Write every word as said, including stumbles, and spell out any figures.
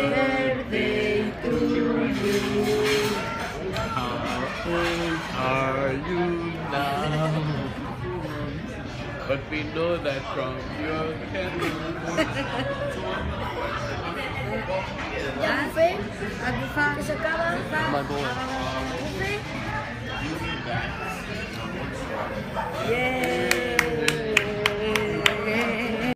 birthday to you. How old are you now? But we know that from your candle. Have you failed? Have you found a cover? My boy.